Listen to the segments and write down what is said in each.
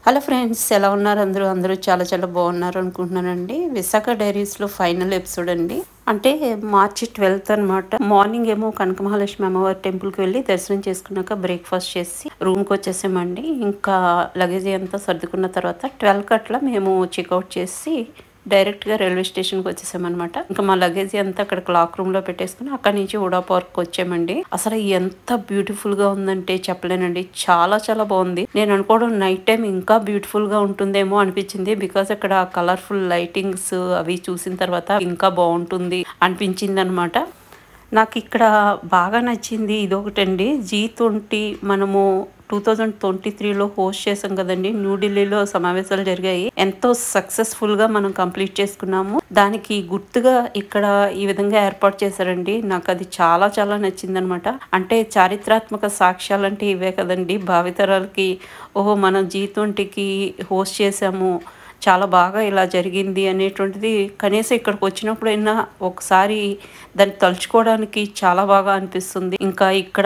Hello friends, ఎలా ఉన్నారు అందరూ? అందరూ చాలా చాలా బాగున్నారు అనుకుంటున్నానండి. విశాఖ డైరీస్లో ఫైనల్ ఎపిసోడ్ అండి. అంటే మార్చి 12th అనమాట. మార్నింగ్ ఏమో కనక మహాలక్ష్మి అమ్మవారి టెంపుల్కి వెళ్ళి దర్శనం చేసుకున్నాక బ్రేక్ఫాస్ట్ చేసి రూమ్కి వచ్చేసామండి. ఇంకా లగేజ్ అంతా సర్దుకున్న తర్వాత 12 అట్లా మేము చెక్అవుట్ చేసి డైరెక్ట్గా రైల్వే స్టేషన్కి వచ్చేసామన్నమాట. ఇంకా మా లగేజ్ అంతా అక్కడ క్లాక్ రూమ్లో పెట్టేసుకుని అక్కడి నుంచి ఉడా పార్క్ వచ్చామండి. అసలు ఎంత బ్యూటిఫుల్గా ఉందంటే చెప్పలేనండి. చాలా చాలా బాగుంది. నేను అనుకోవడం నైట్ టైం ఇంకా బ్యూటిఫుల్గా ఉంటుందేమో అనిపించింది. బికాస్ అక్కడ కలర్ఫుల్ లైటింగ్స్ అవి చూసిన తర్వాత ఇంకా బాగుంటుంది అనిపించింది అనమాట. నాకు ఇక్కడ బాగా నచ్చింది ఇదొకటండి. G20 మనము 2023లో హోస్ట్ చేసాం కదండి. న్యూఢిల్లీలో సమావేశాలు జరిగాయి. ఎంతో సక్సెస్ఫుల్గా మనం కంప్లీట్ చేసుకున్నాము. దానికి గుర్తుగా ఇక్కడ ఈ విధంగా ఏర్పాటు చేశారండి. నాకు అది చాలా చాలా నచ్చింది అనమాట. అంటే చారిత్రాత్మక సాక్ష్యాలంటే ఇవే కదండి. భావితరాలకి ఓహో మనం G20కి హోస్ట్ చేసాము, చాలా బాగా ఇలా జరిగింది అనేటువంటిది కనీసం ఇక్కడికి వచ్చినప్పుడైనా ఒకసారి దాన్ని తలుచుకోవడానికి చాలా బాగా అనిపిస్తుంది. ఇంకా ఇక్కడ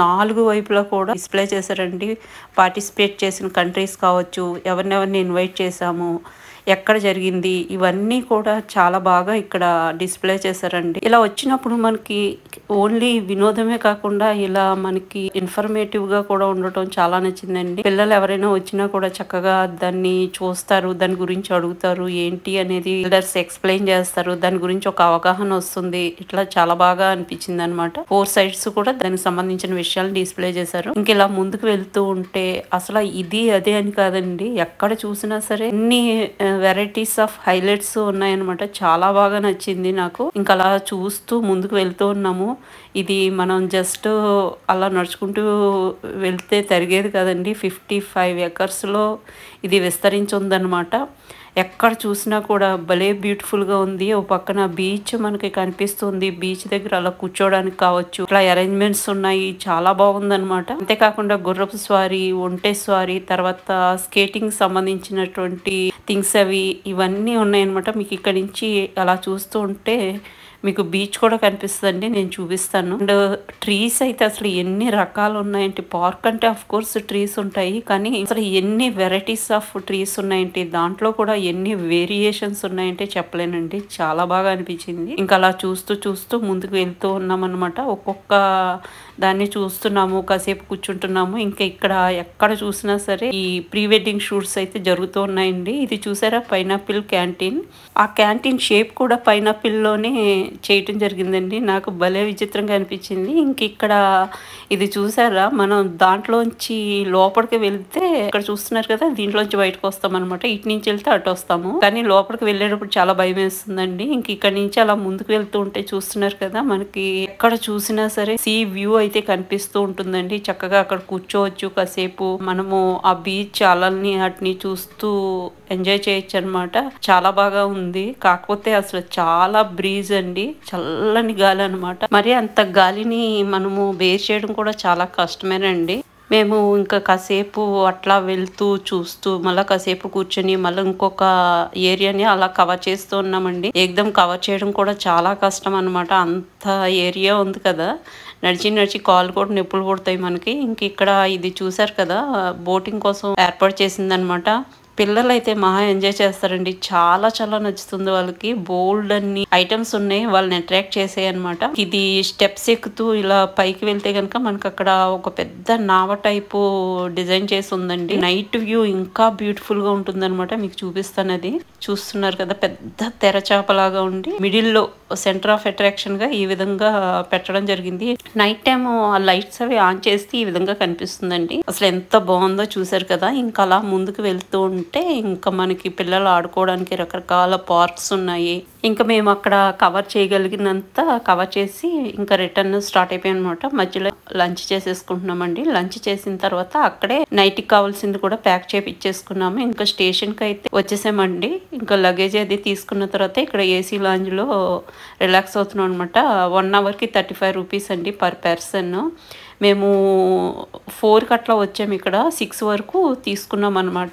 4 వైపులా కూడా డిస్ప్లే చేశారండి. పార్టిసిపేట్ చేసిన కంట్రీస్ కావచ్చు, ఎవరినెవరిని ఇన్వైట్ చేశాము, ఎక్కడ జరిగింది, ఇవన్నీ కూడా చాలా బాగా ఇక్కడ డిస్ప్లే చేశారండి. ఇలా వచ్చినప్పుడు మనకి ఓన్లీ వినోదమే కాకుండా ఇలా మనకి ఇన్ఫర్మేటివ్గా కూడా ఉండటం చాలా నచ్చిందండి. పిల్లలు ఎవరైనా వచ్చినా కూడా చక్కగా దాన్ని చూస్తారు, దాని గురించి అడుగుతారు, ఏంటి అనేది లీడర్స్ ఎక్స్ప్లెయిన్ చేస్తారు, దాని గురించి ఒక అవగాహన వస్తుంది. ఇట్లా చాలా బాగా అనిపించింది అనమాట. 4 sides కూడా దానికి సంబంధించిన విషయాలు డిస్ప్లే చేశారు. ఇంక ఇలా ముందుకు వెళ్తూ ఉంటే అసలు ఇది అదే అని కాదండి, ఎక్కడ చూసినా సరే అన్ని వెరైటీస్ ఆఫ్ హైలైట్స్ ఉన్నాయన్నమాట. చాలా బాగా నచ్చింది నాకు. ఇంకా అలా చూస్తూ ముందుకు వెళ్తూ ఉన్నాము. ఇది మనం జస్ట్ అలా నడుచుకుంటూ వెళ్తే తరిగేది కదండి. 55 acresలో ఇది విస్తరించి ఉందన్నమాట. ఎక్కడ చూసినా కూడా భలే బ్యూటిఫుల్గా ఉంది. ఓ పక్కన బీచ్ మనకి కనిపిస్తుంది. బీచ్ దగ్గర అలా కూర్చోడానికి కావచ్చు, ఇట్లా అరేంజ్మెంట్స్ ఉన్నాయి. చాలా బాగుందన్నమాట. అంతేకాకుండా గుర్రపు స్వారీ, ఒంటె స్వారీ, తర్వాత స్కేటింగ్ సంబంధించినటువంటి థింగ్స్ అవి ఇవన్నీ ఉన్నాయన్నమాట. మీకు ఇక్కడ నుంచి అలా చూస్తూ ఉంటే మీకు బీచ్ కూడా కనిపిస్తుందండి. నేను చూపిస్తాను. అండ్ ట్రీస్ అయితే అసలు ఎన్ని రకాలు ఉన్నాయంటే, పార్క్ అంటే అఫ్ కోర్స్ ట్రీస్ ఉంటాయి, కానీ అసలు ఎన్ని వెరైటీస్ ఆఫ్ ట్రీస్ ఉన్నాయంటే, దాంట్లో కూడా ఎన్ని వేరియేషన్స్ ఉన్నాయంటే చెప్పలేనండి. చాలా బాగా అనిపించింది. ఇంకా అలా చూస్తూ చూస్తూ ముందుకు వెళ్తూ ఉన్నాం అనమాట. ఒక్కొక్క దాన్ని చూస్తున్నాము, కాసేపు కూర్చుంటున్నాము. ఇంకా ఇక్కడ ఎక్కడ చూసినా సరే ఈ ప్రీ వెడ్డింగ్ షూట్స్ అయితే జరుగుతూ ఉన్నాయండి. ఇది చూసారా, పైనాపిల్ క్యాంటీన్. ఆ క్యాంటీన్ షేప్ కూడా పైనాపిల్ లోనే చేయటం జరిగిందండి. నాకు భలే విచిత్రంగా అనిపించింది. ఇంక ఇక్కడ ఇది చూసారా, మనం దాంట్లోంచి లోపలికి వెళ్తే ఇక్కడ చూస్తున్నారు కదా, దీంట్లోంచి బయటకు వస్తాం అనమాట. ఇటు నుంచి వెళ్తే అటు వస్తాము, కానీ లోపలికి వెళ్ళేటప్పుడు చాలా భయం వేస్తుందండి. ఇంక ఇక్కడ నుంచి అలా ముందుకు వెళ్తూ ఉంటే చూస్తున్నారు కదా, మనకి ఎక్కడ చూసినా సరే సీ వ్యూ అయితే కనిపిస్తూ ఉంటుందండి. చక్కగా అక్కడ కూర్చోవచ్చు, కాసేపు మనము ఆ బీచ్ అలల్ని వాటిని చూస్తూ ఎంజాయ్ చేయొచ్చు అనమాట. చాలా బాగా ఉంది. కాకపోతే అసలు చాలా బ్రీజ్ అండి, చల్లని గాలి అనమాట. మరి అంత గాలిని మనము బేర్ చేయడం కూడా చాలా కష్టమేనండి. మేము ఇంకా కాసేపు అట్లా వెళ్తూ చూస్తూ మళ్ళీ కాసేపు కూర్చొని మళ్ళీ ఇంకొక ఏరియాని అలా కవర్ చేస్తూ ఉన్నామండి. ఏకదం కవర్ చేయడం కూడా చాలా కష్టం అనమాట. అంత ఏరియా ఉంది కదా, నడిచి నడిచి కాళ్ళు కూడా నొప్పులు పుడతాయి మనకి. ఇంక ఇక్కడ ఇది చూసారు కదా, బోటింగ్ కోసం ఏర్పాటు చేసిందనమాట. పిల్లలు అయితే మహా ఎంజాయ్ చేస్తారండి. చాలా చాలా నచ్చుతుంది వాళ్ళకి. బోల్డ్ అన్ని ఐటమ్స్ ఉన్నాయి, వాళ్ళని అట్రాక్ట్ చేసాయి అనమాట. ఇది స్టెప్స్ ఎక్కుతూ ఇలా పైకి వెళ్తే కనుక మనకు అక్కడ ఒక పెద్ద నావ టైపు డిజైన్ చేసి ఉందండి. నైట్ వ్యూ ఇంకా బ్యూటిఫుల్ గా ఉంటుంది అనమాట. మీకు చూపిస్తాను. అది చూస్తున్నారు కదా, పెద్ద తెరచాపలాగా ఉండి మిడిల్ లో సెంటర్ ఆఫ్ అట్రాక్షన్ గా ఈ విధంగా పెట్టడం జరిగింది. నైట్ టైమ్ ఆ లైట్స్ అవి ఆన్ చేస్తే ఈ విధంగా కనిపిస్తుందండి. అసలు ఎంత బాగుందో చూసారు కదా. ఇంకా అలా ముందుకు వెళ్తూ ఉంటే ఇంకా మనకి పిల్లలు ఆడుకోవడానికి రకరకాల పార్క్స్ ఉన్నాయి. ఇంకా మేము అక్కడ కవర్ చేయగలిగినంత కవర్ చేసి ఇంకా రిటర్న్ స్టార్ట్ అయిపోయాం అనమాట. మధ్యలో లంచ్ చేసేసుకుంటున్నామండి. లంచ్ చేసిన తర్వాత అక్కడే నైట్కి కావాల్సింది కూడా ప్యాక్ చేపించేసుకున్నాము. ఇంకా స్టేషన్కి అయితే వచ్చేసామండి. ఇంకా లగేజ్ అది తీసుకున్న తర్వాత ఇక్కడ ఏసీ లాంజ్ లో రిలాక్స్ అవుతున్నాం అనమాట. 1 hourకి 35 rupees అండి పర్ పర్సన్. మేము 4 అట్లా వచ్చాము. ఇక్కడ 6 వరకు తీసుకున్నాం అనమాట.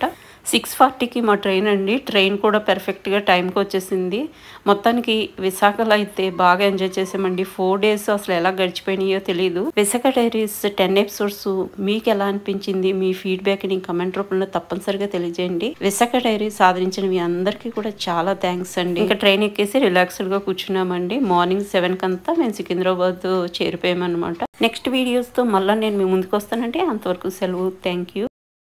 6:40కి మా ట్రైన్ అండి. ట్రైన్ కూడా పర్ఫెక్ట్‌గా టైంకి వచ్చేసింది. మొత్తానికి విశాఖలో అయితే బాగా ఎంజాయ్ చేసామండి. 4 డేస్ అసలు ఎలా గడిచిపోయినాయో తెలీదు. విశాఖ డైరీస్ 10 ఎపిసోడ్స్ మీకు ఎలా అనిపించింది? మీ ఫీడ్‌బ్యాక్‌ని కామెంట్ రూపంలో తప్పనిసరిగా తెలియజేయండి. విశాఖ డైరీస్ ఆదరించిన మీ అందరికీ కూడా చాలా థాంక్స్ అండి. ఇంకా ట్రైన్ ఎక్కేసి రిలాక్స్డ్‌గా కూర్చున్నామండి. మార్నింగ్ 7 కంతా మేము సికింద్రాబాద్ చేరిపోయామన్నమాట. నెక్స్ట్ వీడియోస్‌తో మళ్ళా నేను మీ ముందుకు వస్తానండి. అంతవరకు సెలవు. Thank you.